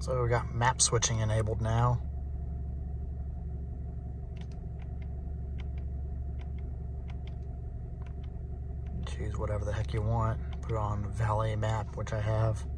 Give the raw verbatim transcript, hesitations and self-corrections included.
So we got map switching enabled now. Choose whatever the heck you want. Put on valet map, which I have.